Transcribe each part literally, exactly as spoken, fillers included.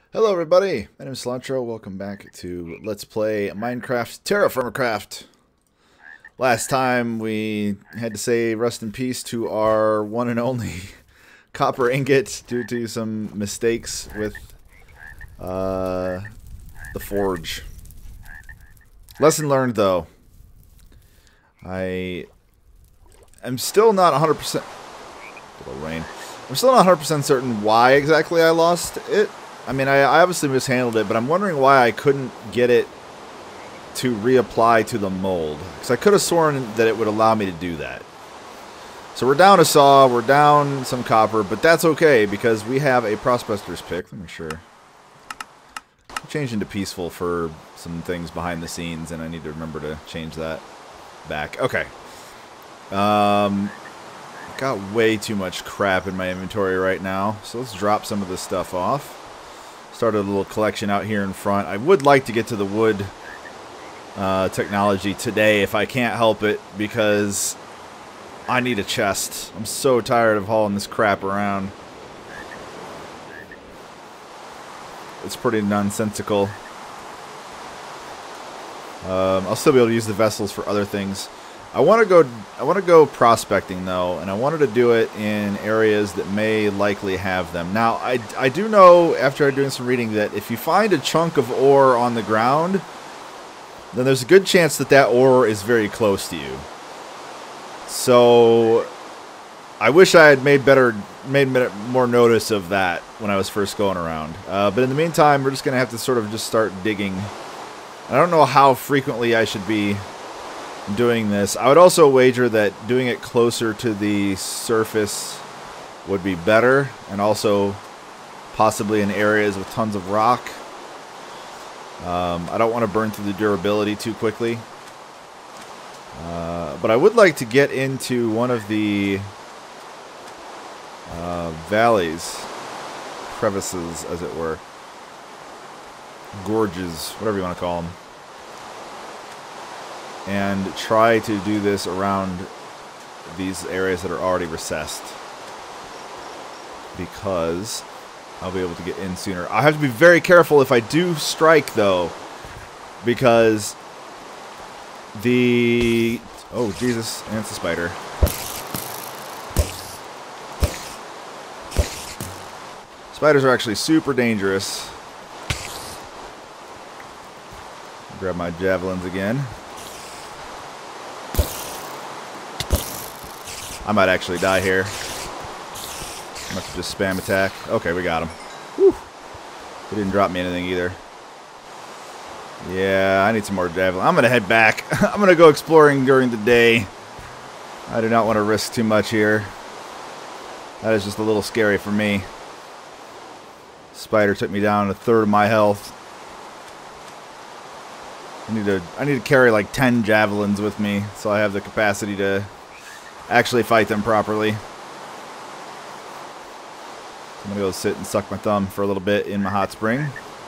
Hello everybody, my name is Cilantro. Welcome back to Let's Play Minecraft TerraFirmaCraft. Last time we had to say rest in peace to our one and only copper ingot due to some mistakes with uh, the forge. Lesson learned though. I am still not one hundred percent... Little rain. I'm still not one hundred percent certain why exactly I lost it. I mean, I, I obviously mishandled it, but I'm wondering why I couldn't get it to reapply to the mold. Because I could have sworn that it would allow me to do that. So we're down a saw, we're down some copper, but that's okay because we have a prospector's pick. Let me make sure. I changed into peaceful for some things behind the scenes, and I need to remember to change that back. Okay. Um, got way too much crap in my inventory right now, so let's drop some of this stuff off. Started a little collection out here in front. I would like to get to the wood uh, technology today if I can't help it, because I need a chest. I'm so tired of hauling this crap around. It's pretty nonsensical. Um, I'll still be able to use the vessels for other things. I want to go. I want to go prospecting though, and I wanted to do it in areas that may likely have them. Now, I I do know after doing some reading that if you find a chunk of ore on the ground, then there's a good chance that that ore is very close to you. So, I wish I had made better, made more notice of that when I was first going around. Uh, but in the meantime, we're just gonna have to sort of just start digging. I don't know how frequently I should be doing this. I would also wager that doing it closer to the surface would be better, and also possibly in areas with tons of rock. Um, I don't want to burn through the durability too quickly. Uh, but I would like to get into one of the uh, valleys, crevices as it were, gorges, whatever you want to call them, and try to do this around these areas that are already recessed, because I'll be able to get in sooner. I have to be very careful if I do strike though, because the oh Jesus, and it's a spider. Spiders are actually super dangerous. Grab my javelins again. I might actually die here. I must just spam attack. Okay, we got him. Whew. He didn't drop me anything either. Yeah, I need some more javelin. I'm going to head back. I'm going to go exploring during the day. I do not want to risk too much here. That is just a little scary for me. Spider took me down a third of my health. I need to, I need to carry like ten javelins with me so I have the capacity to actually fight them properly. I'm gonna go sit and suck my thumb for a little bit in my hot spring.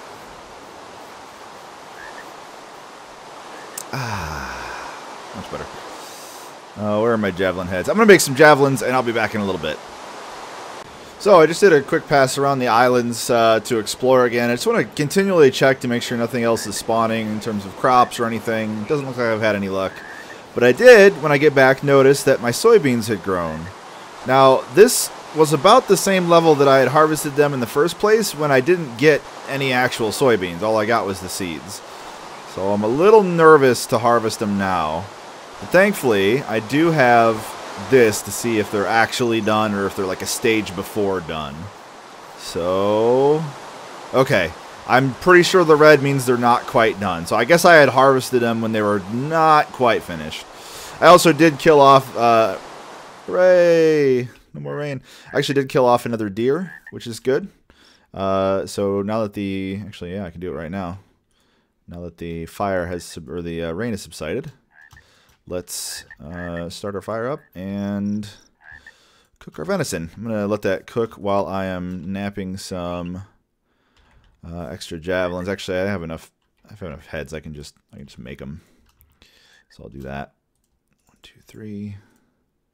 Ah, much better. Oh, where are my javelin heads? I'm gonna make some javelins and I'll be back in a little bit. So I just did a quick pass around the islands uh, to explore again. I just want to continually check to make sure nothing else is spawning in terms of crops or anything. It doesn't look like I've had any luck. But I did, when I get back, notice that my soybeans had grown. Now, this was about the same level that I had harvested them in the first place when I didn't get any actual soybeans. All I got was the seeds. So I'm a little nervous to harvest them now. But thankfully, I do have this to see if they're actually done or if they're like a stage before done. So, okay. I'm pretty sure the red means they're not quite done. So I guess I had harvested them when they were not quite finished. I also did kill off, uh, hooray, no more rain. I actually did kill off another deer, which is good. Uh, so now that the, actually, yeah, I can do it right now. Now that the fire has, or the uh, rain has subsided, let's uh, start our fire up and cook our venison. I'm going to let that cook while I am napping some Uh, extra javelins. Actually, I have enough. I have enough heads. I can just. I can just make them. So I'll do that. One, two, three.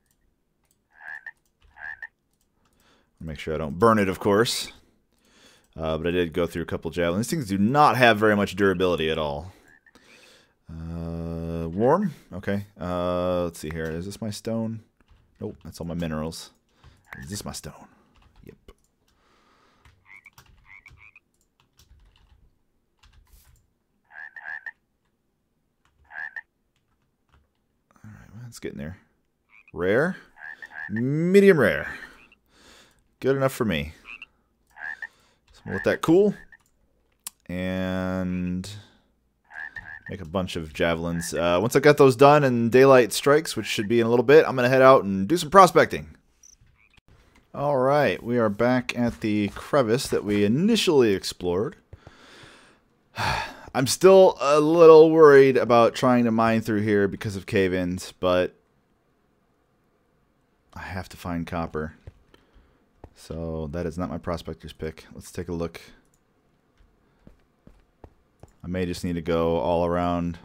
Make sure I don't burn it, of course. Uh, but I did go through a couple javelins. These things do not have very much durability at all. Uh, warm? Okay. Uh, let's see here. Is this my stone? Nope, that's all my minerals. Is this my stone? Yep. Alright, well, it's getting there. Rare? Medium rare. Good enough for me. So we'll let that cool. And make a bunch of javelins. Uh, once I got those done and daylight strikes, which should be in a little bit, I'm going to head out and do some prospecting. Alright, we are back at the crevice that we initially explored. I'm still a little worried about trying to mine through here because of cave-ins, but I have to find copper. So that is not my prospector's pick. Let's take a look. I may just need to go all around.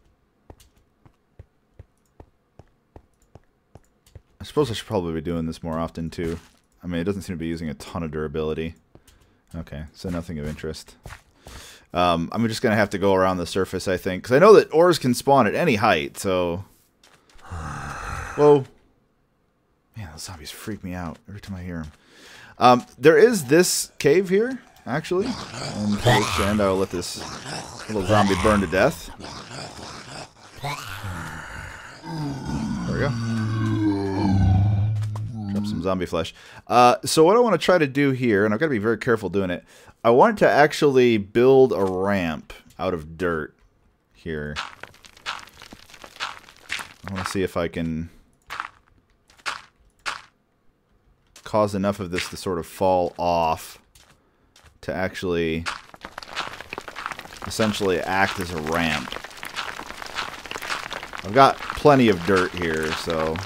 I suppose I should probably be doing this more often too. I mean, it doesn't seem to be using a ton of durability. Okay, so nothing of interest. Um, I'm just going to have to go around the surface, I think. Because I know that ores can spawn at any height, so... Whoa. Man, those zombies freak me out every time I hear them. Um, there is this cave here, actually. And for which end, I will let this little zombie burn to death. There we go. Drop some zombie flesh. Uh, so what I want to try to do here, and I've got to be very careful doing it, I want to actually build a ramp out of dirt here. I want to see if I can cause enough of this to sort of fall off to actually essentially act as a ramp. I've got plenty of dirt here, so...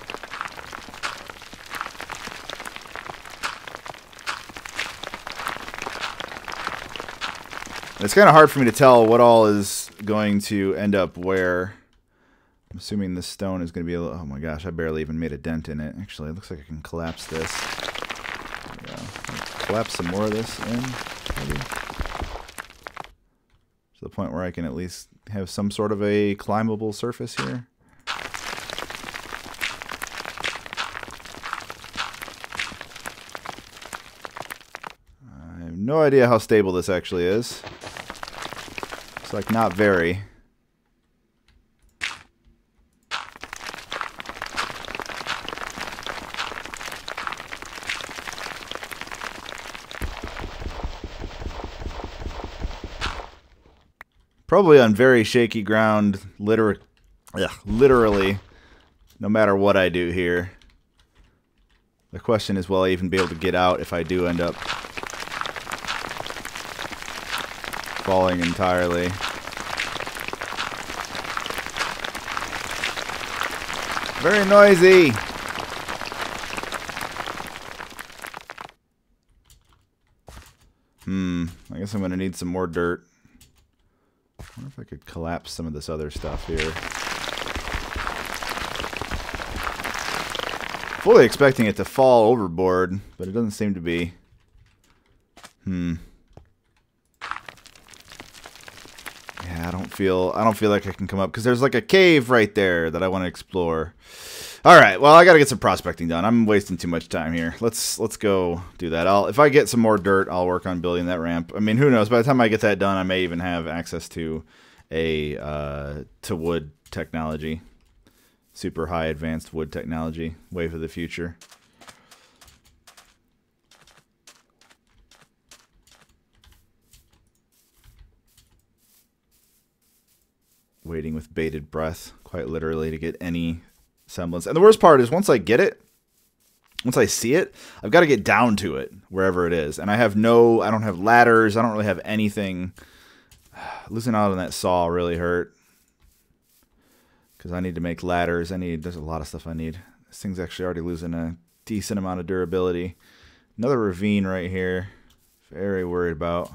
It's kind of hard for me to tell what all is going to end up where. I'm assuming this stone is going to be a little... Oh my gosh, I barely even made a dent in it. Actually, it looks like I can collapse this. There we go. Collapse some more of this in, maybe. To the point where I can at least have some sort of a climbable surface here. I have no idea how stable this actually is. It's like not very. Probably on very shaky ground, liter ugh, literally, no matter what I do here. The question is, will I even be able to get out if I do end up falling entirely? Very noisy. Hmm, I guess I'm going to need some more dirt. I wonder if I could collapse some of this other stuff here. Fully expecting it to fall overboard, but it doesn't seem to be. Hmm. Yeah, I don't feel I don't feel like I can come up because there's like a cave right there that I want to explore. All right, well, I got to get some prospecting done. I'm wasting too much time here. Let's let's go do that. I'll if I get some more dirt, I'll work on building that ramp. I mean, who knows? By the time I get that done, I may even have access to a uh, to wood technology, super high advanced wood technology, wave of the future. Waiting with bated breath, quite literally, to get any semblance. And the worst part is once I get it, once I see it, I've got to get down to it, wherever it is. And I have no, I don't have ladders, I don't really have anything. Losing out on that saw really hurt. Because I need to make ladders, I need, there's a lot of stuff I need. This thing's actually already losing a decent amount of durability. Another ravine right here. Very worried about.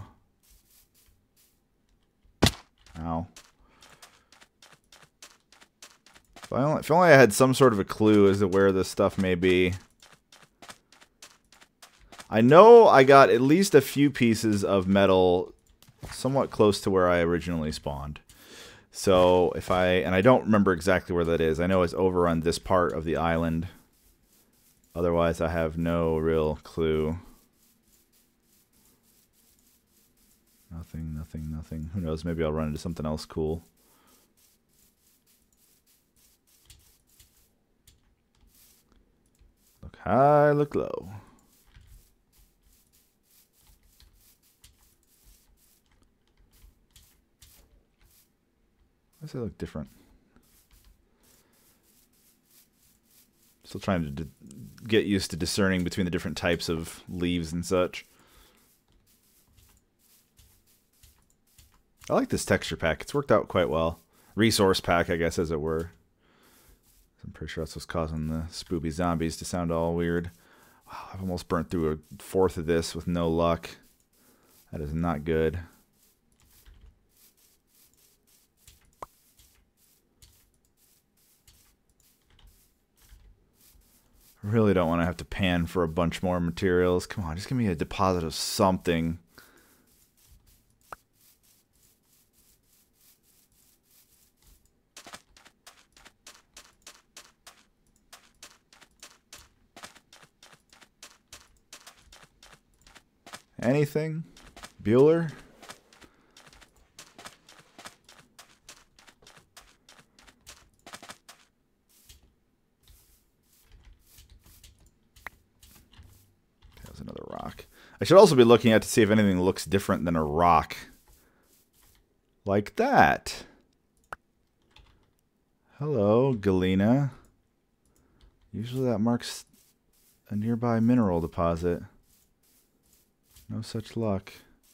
Ow. If, I only, if only I had some sort of a clue as to where this stuff may be. I know I got at least a few pieces of metal somewhat close to where I originally spawned. So if I, and I don't remember exactly where that is. I know it's over on this part of the island. Otherwise, I have no real clue. Nothing, nothing, nothing. Who knows? Maybe I'll run into something else cool. Look high, look low. Why does it look different? Still trying to get used to discerning between the different types of leaves and such. I like this texture pack. It's worked out quite well. Resource pack, I guess, as it were. I'm pretty sure that's what's causing the spoopy zombies to sound all weird. Wow, I've almost burnt through a fourth of this with no luck. That is not good. I really don't want to have to pan for a bunch more materials. Come on, just give me a deposit of something. Anything? Bueller? That was another rock. I should also be looking at to see if anything looks different than a rock. Like that. Hello, Galena. Usually that marks a nearby mineral deposit. No such luck.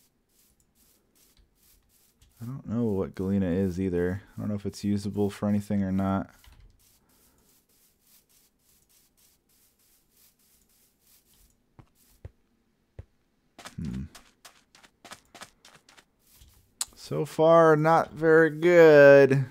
I don't know what Galena is either. I don't know if it's usable for anything or not. Hmm. So far, not very good.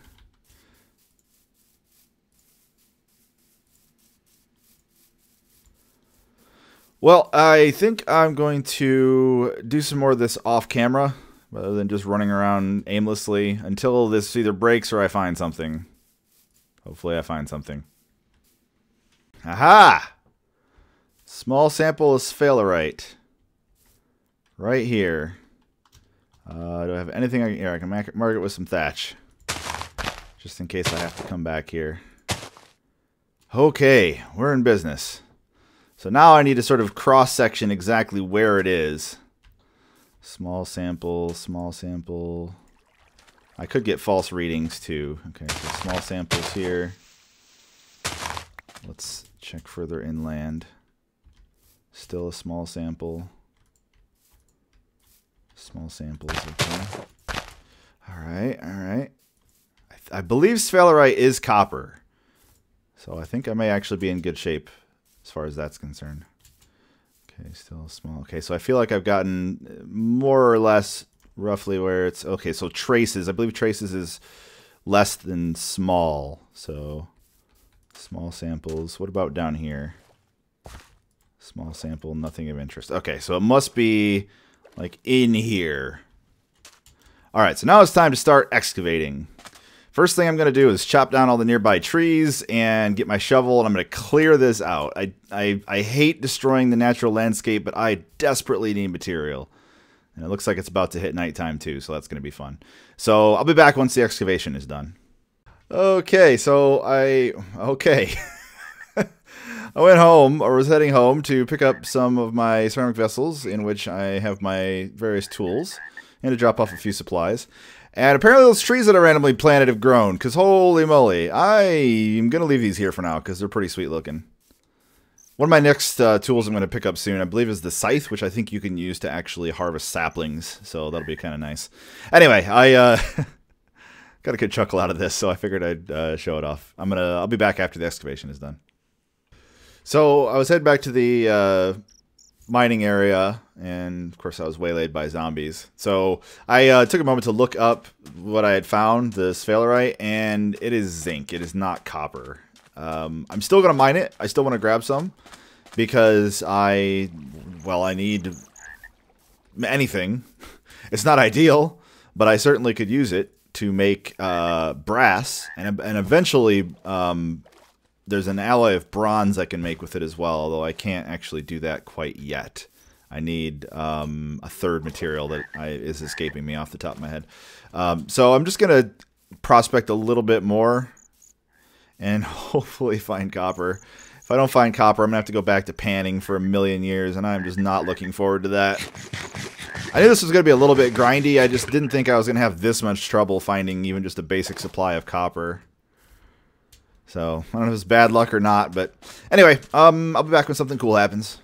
Well, I think I'm going to do some more of this off camera rather than just running around aimlessly until this either breaks or I find something. Hopefully I find something. Aha! Small sample of sphalerite. Right here. Uh, do I have anything I can, here, I can mark it with some thatch. Just in case I have to come back here. Okay, we're in business. So now I need to sort of cross-section exactly where it is. Small sample, small sample. I could get false readings too. Okay, so small samples here. Let's check further inland. Still a small sample. Small samples, okay. Alright, alright. I, I believe sphalerite is copper. So I think I may actually be in good shape as far as that's concerned. Okay, still small. Okay, so I feel like I've gotten more or less roughly where it's... Okay, so traces. I believe traces is less than small. So small samples. What about down here? Small sample, nothing of interest. Okay, so it must be like in here. All right, so now it's time to start excavating. First thing I'm going to do is chop down all the nearby trees and get my shovel, and I'm going to clear this out. I, I, I hate destroying the natural landscape, but I desperately need material. And it looks like it's about to hit nighttime too, so that's going to be fun. So I'll be back once the excavation is done. Okay, so I... Okay. I went home, or was heading home, to pick up some of my ceramic vessels in which I have my various tools, and to drop off a few supplies. And apparently those trees that I randomly planted have grown, because holy moly, I am going to leave these here for now, because they're pretty sweet looking. One of my next uh, tools I'm going to pick up soon, I believe, is the scythe, which I think you can use to actually harvest saplings, so that'll be kind of nice. Anyway, I uh, got a good chuckle out of this, so I figured I'd uh, show it off. I'm gonna, I'll be back after the excavation is done. So I was heading back to the uh, mining area, and of course I was waylaid by zombies. So I uh, took a moment to look up what I had found, the sphalerite, and it is zinc. It is not copper. Um, I'm still going to mine it. I still want to grab some because I well, I need anything. It's not ideal, but I certainly could use it to make uh, brass, and, and eventually um, there's an alloy of bronze I can make with it as well, although I can't actually do that quite yet. I need um, a third material that I, is escaping me off the top of my head. Um, so I'm just going to prospect a little bit more and hopefully find copper. If I don't find copper, I'm going to have to go back to panning for a million years, and I'm just not looking forward to that. I knew this was going to be a little bit grindy. I just didn't think I was going to have this much trouble finding even just a basic supply of copper. So, I don't know if it's bad luck or not, but anyway, um, I'll be back when something cool happens.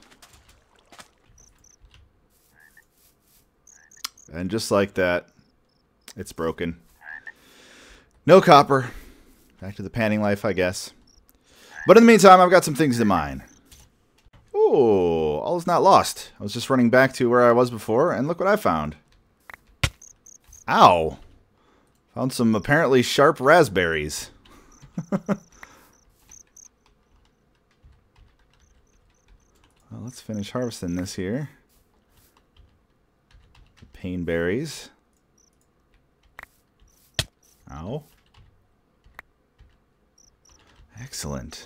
And just like that, it's broken. No copper. Back to the panning life, I guess. But in the meantime, I've got some things to mine. Ooh, all is not lost. I was just running back to where I was before, and look what I found. Ow. Found some apparently sharp raspberries. Well, let's finish harvesting this here. Pain berries. Ow. Excellent.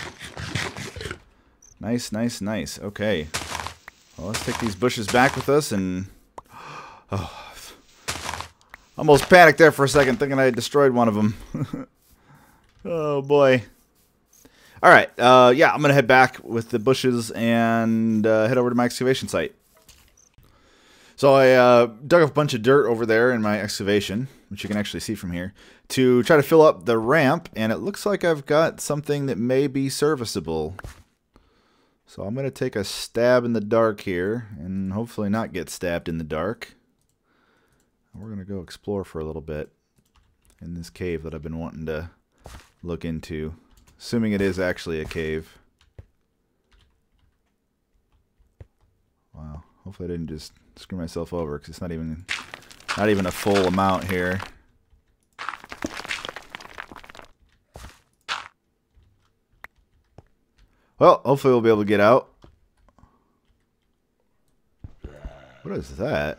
Nice, nice, nice. Okay. Well, let's take these bushes back with us and... Oh, almost panicked there for a second, thinking I had destroyed one of them. Oh, boy. Alright, uh, yeah, I'm going to head back with the bushes and uh, head over to my excavation site. So I uh, dug up a bunch of dirt over there in my excavation, which you can actually see from here, to try to fill up the ramp, and it looks like I've got something that may be serviceable. So I'm going to take a stab in the dark here, and hopefully not get stabbed in the dark. We're going to go explore for a little bit in this cave that I've been wanting to look into, assuming it is actually a cave. Wow, hopefully I didn't just screw myself over, because it's not even not even a full amount here. Well, hopefully we'll be able to get out. What is that?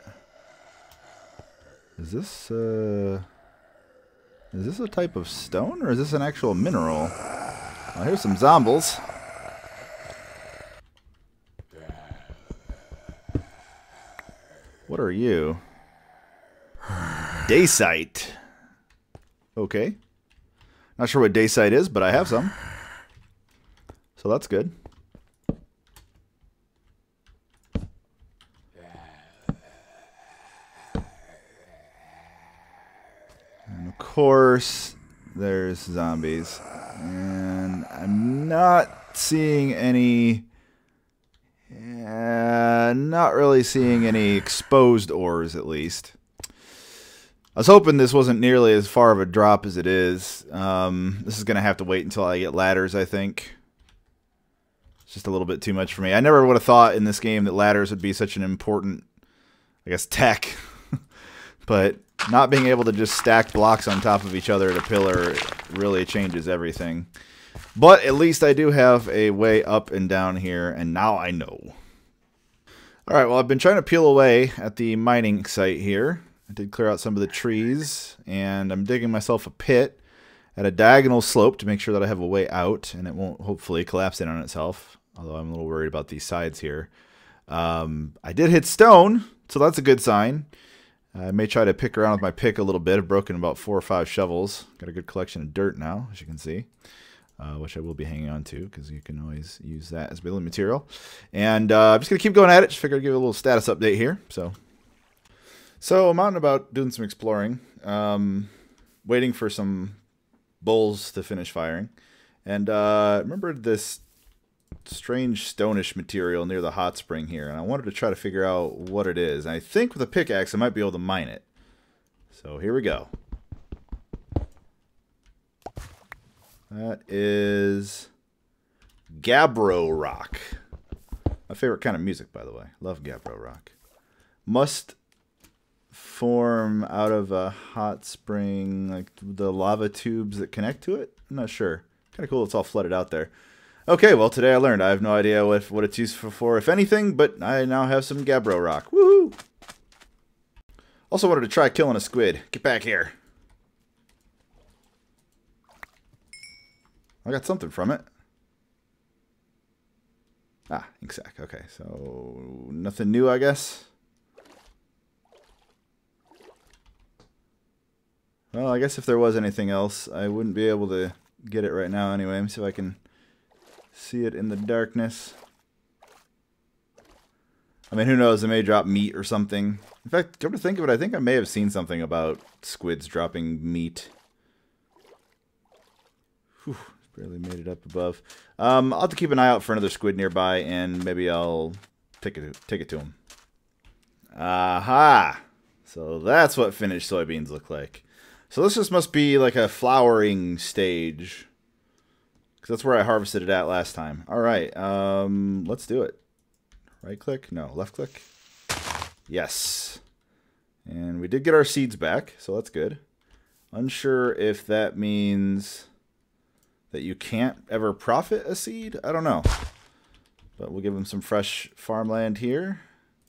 Is this uh is this a type of stone, or is this an actual mineral? Well, here's some zombies. What are you? Dacite. Okay. Not sure what dacite is, but I have some. So that's good. And of course, there's zombies. And I'm not seeing any... Uh, not really seeing any exposed ores, at least. I was hoping this wasn't nearly as far of a drop as it is. Um, this is going to have to wait until I get ladders, I think. It's just a little bit too much for me. I never would have thought in this game that ladders would be such an important, I guess, tech. But not being able to just stack blocks on top of each other at a pillar really changes everything. But at least I do have a way up and down here, and now I know. Alright, well, I've been trying to peel away at the mining site here. I did clear out some of the trees, and I'm digging myself a pit at a diagonal slope to make sure that I have a way out, and it won't hopefully collapse in on itself, although I'm a little worried about these sides here. Um, I did hit stone, so that's a good sign. I may try to pick around with my pick a little bit. I've broken about four or five shovels. Got a good collection of dirt now, as you can see. Uh, which I will be hanging on to, because you can always use that as building material. And uh, I'm just going to keep going at it. Just figured I'd give you a little status update here. So so I'm out and about doing some exploring. Um, waiting for some bulls to finish firing. And uh, I remembered this strange stonish material near the hot spring here. And I wanted to try to figure out what it is. And I think with a pickaxe I might be able to mine it. So here we go. That is Gabbro rock. My favorite kind of music, by the way. Love Gabbro rock. Must form out of a hot spring, like the lava tubes that connect to it. I'm not sure. Kind of cool it's all flooded out there. Okay, well, today I learned. I have no idea what, what it's used for, for, if anything, but I now have some Gabbro rock. Woohoo! Also wanted to try killing a squid. Get back here. I got something from it. Ah, ink sac. Okay, so nothing new, I guess. Well, I guess if there was anything else, I wouldn't be able to get it right now anyway. Let me see if I can see it in the darkness. I mean, who knows? It may drop meat or something. In fact, come to think of it, I think I may have seen something about squids dropping meat. Whew, barely made it up above. Um, I'll have to keep an eye out for another squid nearby, and maybe I'll take it, take it to him. Aha! So that's what finished soybeans look like. So this just must be like a flowering stage. Because that's where I harvested it at last time. Alright, um, let's do it. Right click? No, left click. Yes. And we did get our seeds back, so that's good. Unsure if that means that you can't ever profit a seed. I don't know. But we'll give him some fresh farmland here.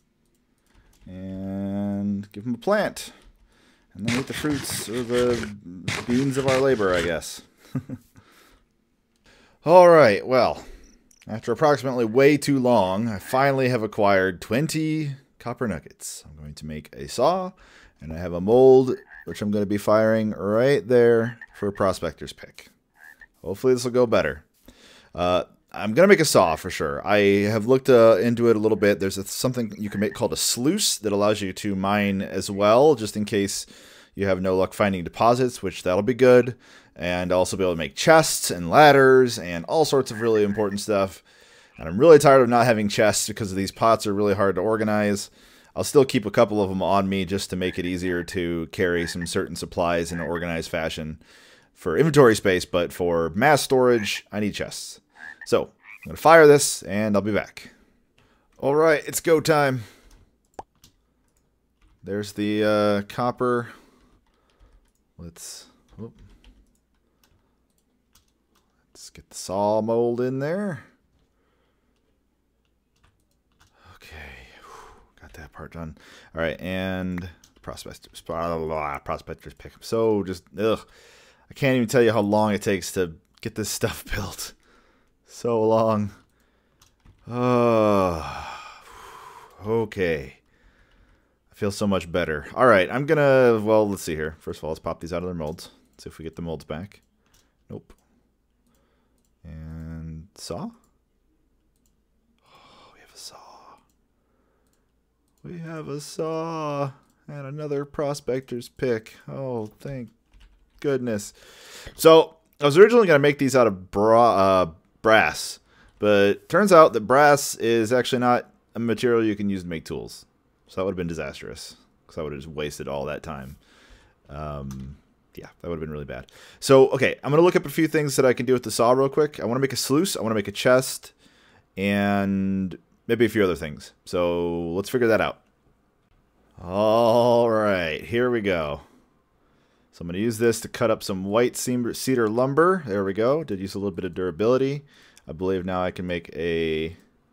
And give him a plant. And then eat the fruits or the beans of our labor, I guess. Alright, well. After approximately way too long, I finally have acquired twenty copper nuggets. I'm going to make a saw, and I have a mold, which I'm going to be firing right there for a prospector's pick. Hopefully this will go better. Uh, I'm going to make a saw for sure. I have looked uh, into it a little bit. There's a, something you can make called a sluice that allows you to mine as well, just in case you have no luck finding deposits, which that'll be good. And also be able to make chests and ladders and all sorts of really important stuff. And I'm really tired of not having chests because these pots are really hard to organize. I'll still keep a couple of them on me just to make it easier to carry some certain supplies in an organized fashion for inventory space, but for mass storage, I need chests. So, I'm going to fire this, and I'll be back. Alright, it's go time. There's the uh, copper. Let's... Whoop. Let's get the saw mold in there. Okay, got that part done. All right, and prospectors, blah, blah, blah, prospectors pick up. So just ugh, I can't even tell you how long it takes to get this stuff built. So long. Oh, okay. I feel so much better. All right, I'm gonna. Well, let's see here. First of all, let's pop these out of their molds. See if we get the molds back. Nope. And saw? Oh, we have a saw. We have a saw. And another prospector's pick. Oh, thank goodness. So, I was originally going to make these out of bra uh, brass. But turns out that brass is actually not a material you can use to make tools. So that would have been disastrous. Because I would have just wasted all that time. Um... Yeah, that would have been really bad. So, okay, I'm going to look up a few things that I can do with the saw real quick. I want to make a sluice. I want to make a chest. And maybe a few other things. So, let's figure that out. All right, here we go. So, I'm going to use this to cut up some white cedar lumber. There we go. Did use a little bit of durability. I believe now I can make a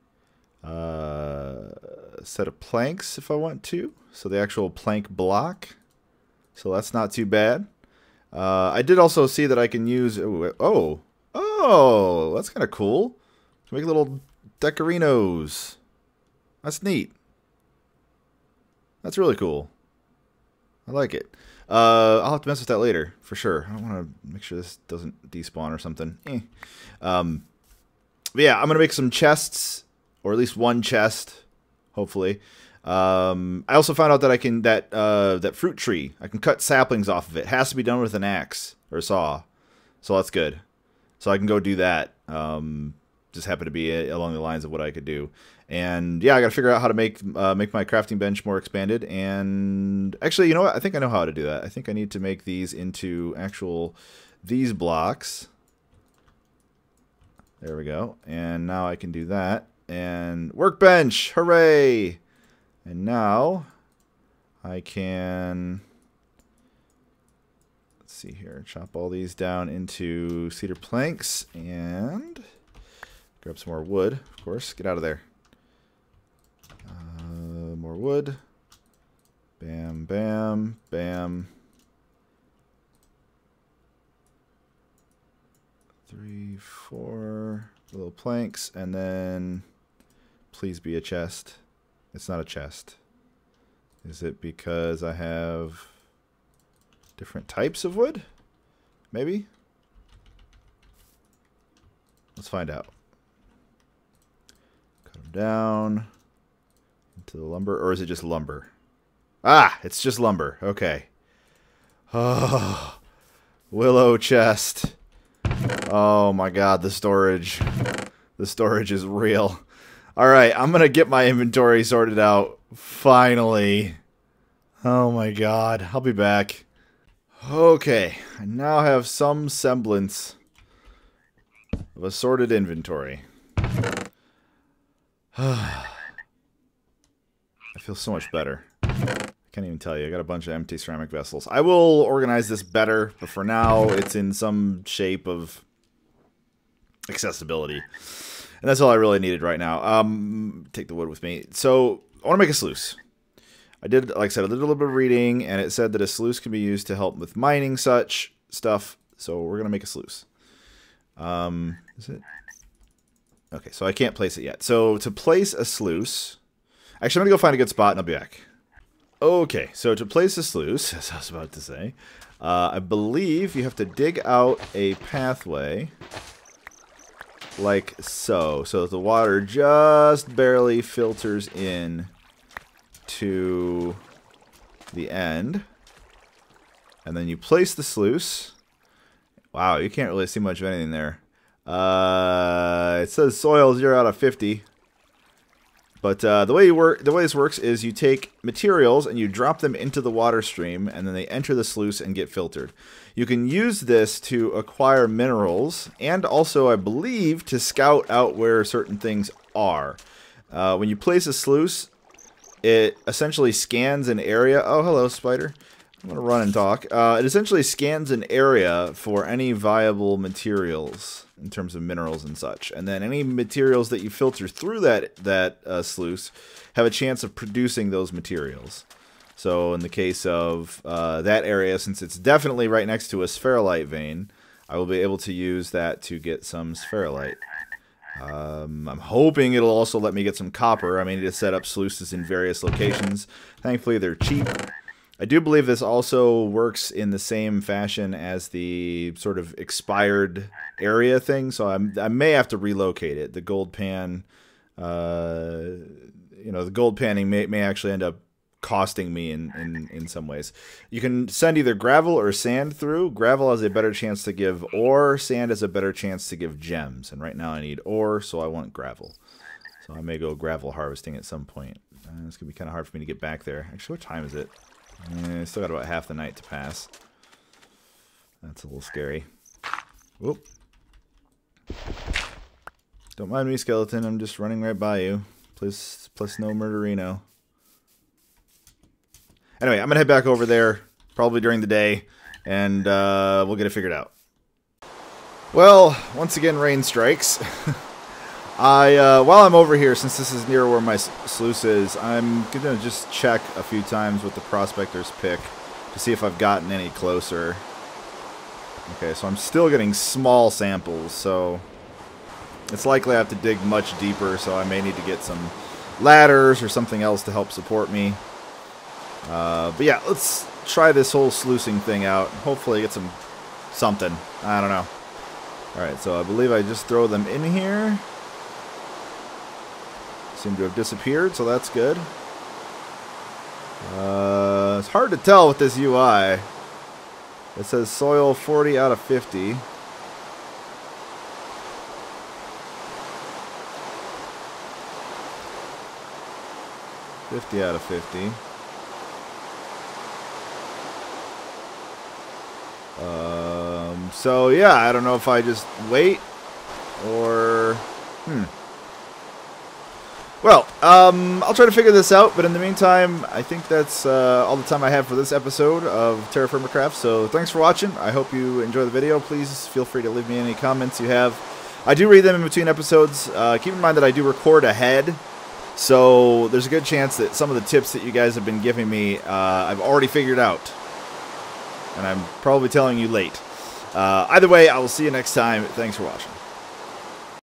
uh, set of planks if I want to. So, the actual plank block. So, that's not too bad. Uh, I did also see that I can use... Oh, oh, oh that's kind of cool. Make little decorinos. That's neat. That's really cool. I like it. Uh, I'll have to mess with that later, for sure. I want to make sure this doesn't despawn or something. Eh. Um, but yeah, I'm going to make some chests, or at least one chest, hopefully. Um, I also found out that I can that uh, that fruit tree. I can cut saplings off of it. It has to be done with an axe or a saw, so that's good. So I can go do that. Um, just happened to be along the lines of what I could do. And yeah, I got to figure out how to make uh, make my crafting bench more expanded. And actually, you know what? I think I know how to do that. I think I need to make these into actual these blocks. There we go. And now I can do that. And workbench! Hooray! And now I can, let's see here, chop all these down into cedar planks, and Grab some more wood, of course. Get out of there. Uh, more wood. Bam, bam, bam. Three, four little planks, and then please be a chest. It's not a chest. Is it because I have different types of wood? Maybe? Let's find out. Cut them down into the lumber, or is it just lumber? Ah, it's just lumber. Okay. Oh, willow chest. Oh my god, the storage. The storage is real. Alright, I'm gonna get my inventory sorted out. Finally. Oh my god. I'll be back. Okay, I now have some semblance of a sorted inventory. I feel so much better. I can't even tell you. I got a bunch of empty ceramic vessels. I will organize this better, but for now, it's in some shape of accessibility. And that's all I really needed right now. Um, take the wood with me. So, I want to make a sluice. I did, like I said, I did a little bit of reading, and it said that a sluice can be used to help with mining such stuff. So, we're going to make a sluice. Um, is it? Okay, so I can't place it yet. So, to place a sluice... Actually, I'm going to go find a good spot, and I'll be back. Okay, so to place a sluice, as I was about to say, uh, I believe you have to dig out a pathway like so, so that the water just barely filters in to the end. And then you place the sluice. Wow, you can't really see much of anything there. Uh, it says soil zero out of fifty. But uh, the way you work, the way this works is you take materials and you drop them into the water stream, and then they enter the sluice and get filtered. You can use this to acquire minerals, and also, I believe, to scout out where certain things are. Uh, when you place a sluice, it essentially scans an area. Oh, hello, spider. I'm gonna run and talk. Uh, it essentially scans an area for any viable materials in terms of minerals and such, and then any materials that you filter through that that uh, sluice have a chance of producing those materials. So in the case of uh, that area, since it's definitely right next to a spherolite vein, I will be able to use that to get some spherolite. Um, I'm hoping it'll also let me get some copper. I mean, to set up sluices in various locations. Thankfully, they're cheap. I do believe this also works in the same fashion as the sort of expired area thing, so I'm, I may have to relocate it. The gold pan, uh, you know, the gold panning may, may actually end up costing me in, in, in some ways. You can send either gravel or sand through. Gravel has a better chance to give ore, sand has a better chance to give gems, and right now I need ore, so I want gravel. So I may go gravel harvesting at some point. Uh, it's going to be kind of hard for me to get back there. Actually, what time is it? Yeah, still got about half the night to pass. That's a little scary. Whoop. Don't mind me, skeleton. I'm just running right by you. Plus, plus no murderino. Anyway, I'm going to head back over there, probably during the day, and uh, we'll get it figured out. Well, once again, rain strikes. I, uh, while I'm over here, since this is near where my sluice is, I'm going to just check a few times with the prospector's pick to see if I've gotten any closer. Okay, so I'm still getting small samples, so it's likely I have to dig much deeper, so I may need to get some ladders or something else to help support me. Uh, but yeah, let's try this whole sluicing thing out. Hopefully get some something. I don't know. Alright, so I believe I just throw them in here. Seem to have disappeared, so that's good. Uh, it's hard to tell with this U I. It says soil forty out of fifty. fifty out of fifty. Um, so yeah, I don't know if I just wait or... Hmm. Well, um, I'll try to figure this out, but in the meantime, I think that's uh, all the time I have for this episode of TerraFirmaCraft, so thanks for watching. I hope you enjoy the video. Please feel free to leave me any comments you have I do read them in between episodes. Uh, keep in mind that I do record ahead, so there's a good chance that some of the tips that you guys have been giving me, uh, I've already figured out. And I'm probably telling you late. Uh, either way, I will see you next time. Thanks for watching.